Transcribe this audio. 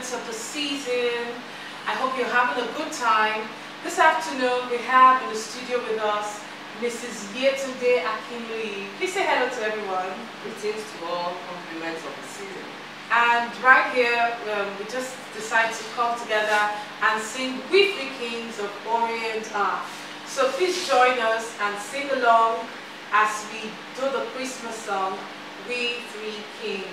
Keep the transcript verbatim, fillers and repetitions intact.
compliments of the season. I hope you're having a good time. This afternoon we have in the studio with us Missus Yetunde Akinluyi. Please say hello to everyone. Greetings to all compliments of the season. And right here, um, we just decided to come together and sing We Three Kings of Orient Are. So please join us and sing along as we do the Christmas song, We Three Kings.